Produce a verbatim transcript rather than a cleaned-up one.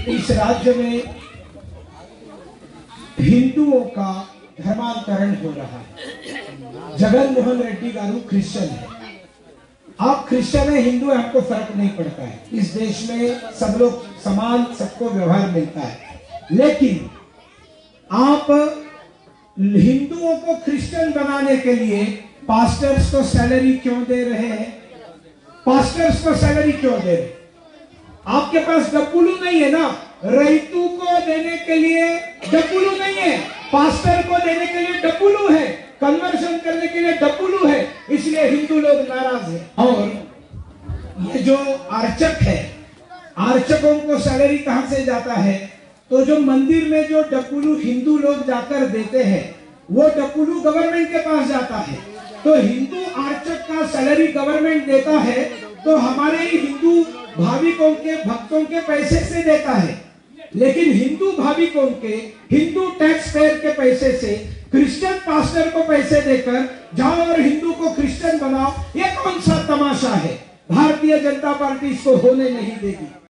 इस राज्य में हिंदुओं का धर्मांतरण हो रहा है। जगन मोहन रेड्डी गारू क्रिश्चियन है, आप क्रिश्चियन है हिंदू है हमको फर्क नहीं पड़ता है। इस देश में सब लोग समान, सबको व्यवहार मिलता है। लेकिन आप हिंदुओं को क्रिश्चियन बनाने के लिए पास्टर्स को सैलरी क्यों दे रहे हैं? पास्टर्स को सैलरी क्यों दे रहे? आपके पास डपुलू नहीं है ना, रईतू को देने के लिए डपुलू नहीं है, पास्टर को देने के लिए डपुलू है, कन्वर्शन करने के लिए डपुलू है, इसलिए हिंदू लोग नाराज है। और ये जो अर्चक है, अर्चकों को सैलरी कहां से जाता है? तो जो मंदिर में जो डपुलू हिंदू लोग जाकर देते हैं वो डपुलू गवर्नमेंट के पास जाता है। तो हिंदू अर्चक का सैलरी गवर्नमेंट देता है तो हमारे ही हिंदू भाविकों के भक्तों के पैसे से देता है। लेकिन हिंदू भाविकों के, हिंदू टैक्स पेयर के पैसे से क्रिश्चियन पास्टर को पैसे देकर जाओ और हिंदू को क्रिश्चियन बनाओ, ये कौन सा तमाशा है? भारतीय जनता पार्टी इसको होने नहीं देगी।